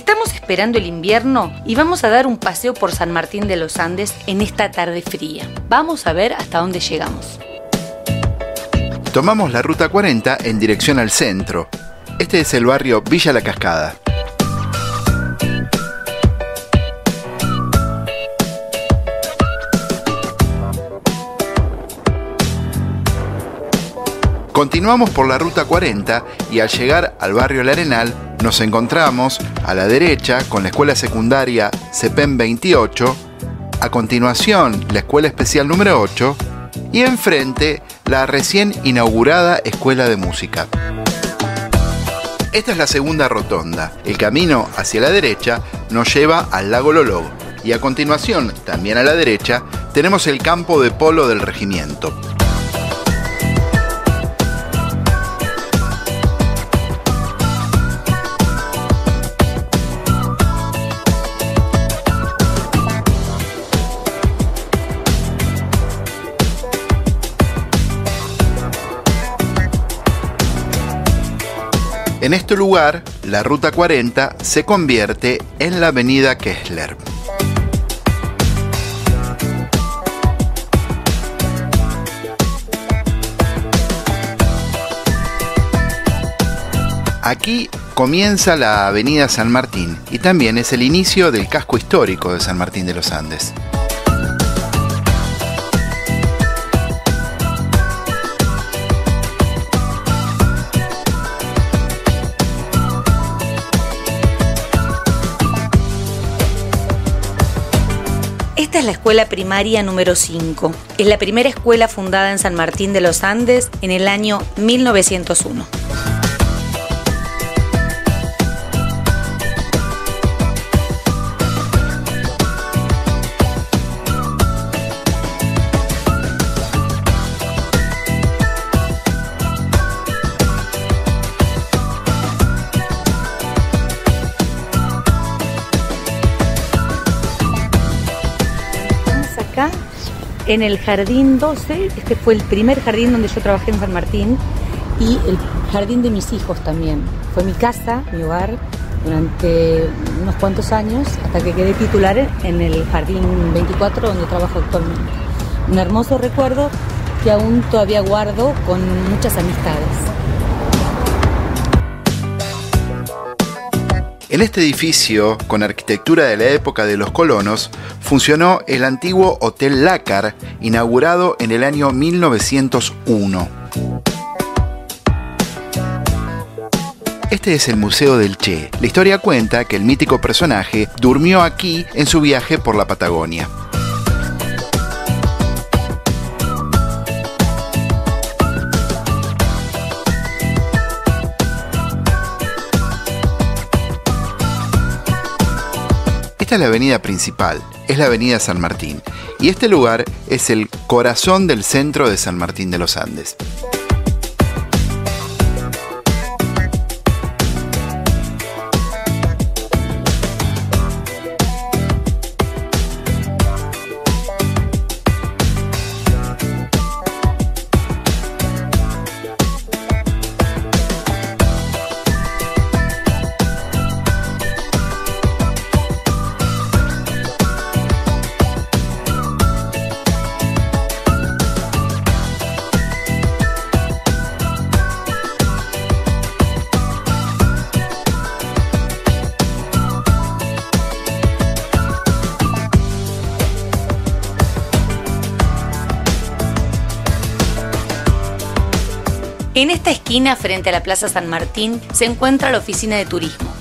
Estamos esperando el invierno y vamos a dar un paseo por San Martín de los Andes en esta tarde fría. Vamos a ver hasta dónde llegamos. Tomamos la ruta 40 en dirección al centro. Este es el barrio Villa La Cascada. Continuamos por la ruta 40 y al llegar al barrio El Arenal nos encontramos a la derecha con la escuela secundaria CEPEM 28, a continuación la escuela especial número 8 y enfrente la recién inaugurada escuela de música. Esta es la segunda rotonda. El camino hacia la derecha nos lleva al lago Lolog y a continuación, también a la derecha, tenemos el campo de polo del regimiento. En este lugar, la ruta 40 se convierte en la avenida Kessler. Aquí comienza la avenida San Martín y también es el inicio del casco histórico de San Martín de los Andes. Esta es la escuela primaria número 5. Es la primera escuela fundada en San Martín de los Andes en el año 1901. En el jardín 12, este fue el primer jardín donde yo trabajé en San Martín y el jardín de mis hijos también. Fue mi casa, mi hogar, durante unos cuantos años hasta que quedé titular en el jardín 24 donde trabajo actualmente. Un hermoso recuerdo que aún todavía guardo con muchas amistades. En este edificio, con arquitectura de la época de los colonos, funcionó el antiguo Hotel Lácar, inaugurado en el año 1901. Este es el Museo del Che. La historia cuenta que el mítico personaje durmió aquí en su viaje por la Patagonia. Esta es la avenida principal, es la avenida San Martín, y este lugar es el corazón del centro de San Martín de los Andes. En esta esquina, frente a la Plaza San Martín, se encuentra la oficina de turismo.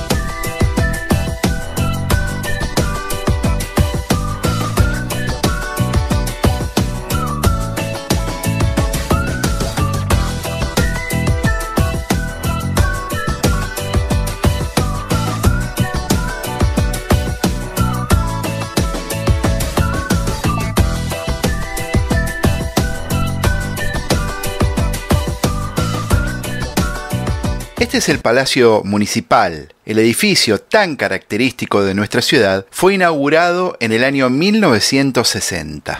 Este es el Palacio Municipal. El edificio tan característico de nuestra ciudad fue inaugurado en el año 1960.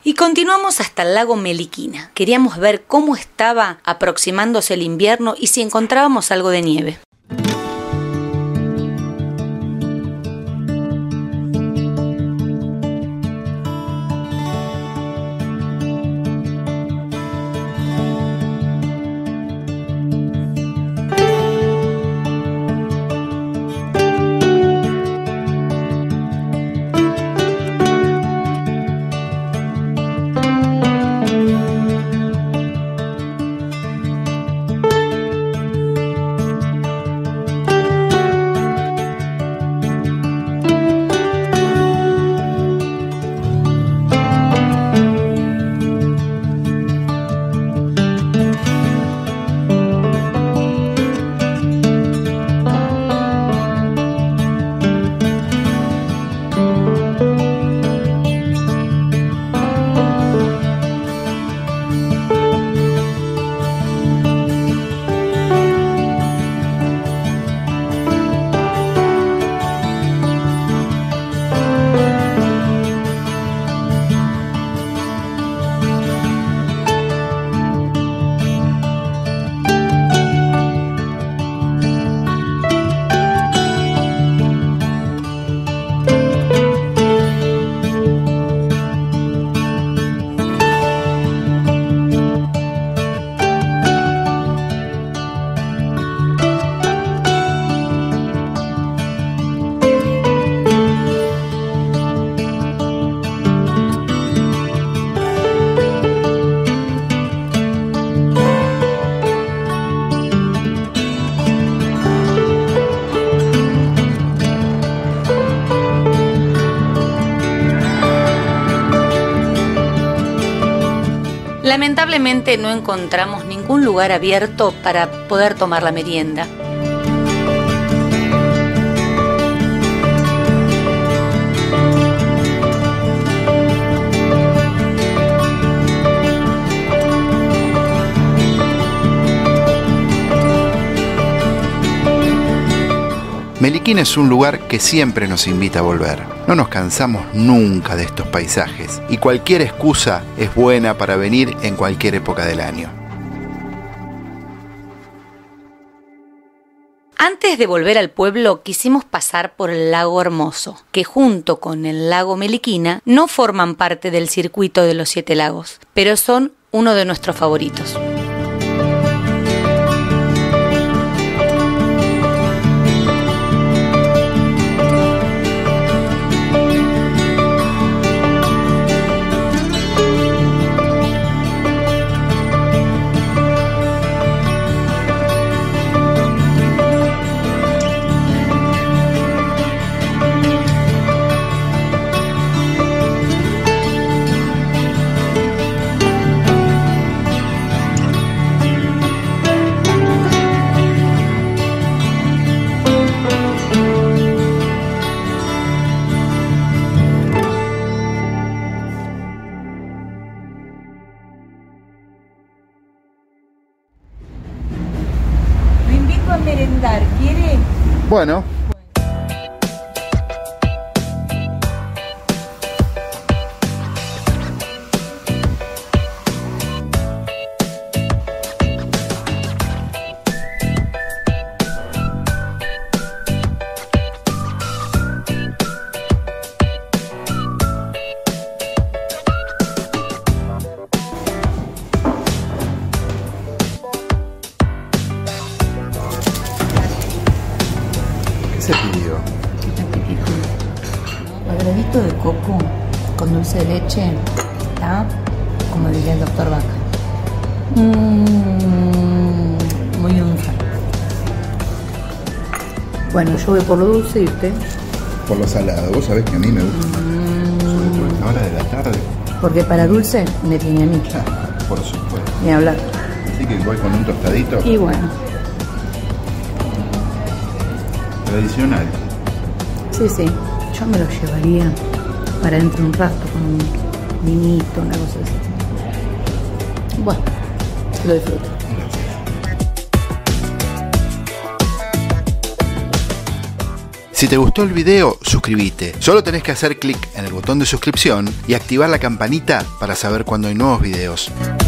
Y continuamos hasta el lago Meliquina. Queríamos ver cómo estaba aproximándose el invierno y si encontrábamos algo de nieve. Lamentablemente no encontramos ningún lugar abierto para poder tomar la merienda. Meliquina es un lugar que siempre nos invita a volver. No nos cansamos nunca de estos paisajes y cualquier excusa es buena para venir en cualquier época del año. Antes de volver al pueblo quisimos pasar por el lago Hermoso, que junto con el lago Meliquina no forman parte del circuito de los 7 lagos, pero son uno de nuestros favoritos. A merendar, ¿quiere? Bueno. ¿Qué se pidió? Agradito de coco con dulce de leche, ¿está? Como diría el doctor Vaca. Muy unja. Bueno, yo voy por lo dulce y usted. Por lo salado. Vos sabés que a mí me gusta. Sobre todo a esta hora de la tarde. Porque para dulce me tiene a mí. Por supuesto. Ni hablar. Así que voy con un tostadito. Y bueno. Tradicional. Sí, sí. Yo me lo llevaría para dentro de un rato con un vinito, una cosa así. Bueno, lo disfruto. Si te gustó el video, suscríbete. Solo tenés que hacer clic en el botón de suscripción y activar la campanita para saber cuando hay nuevos videos.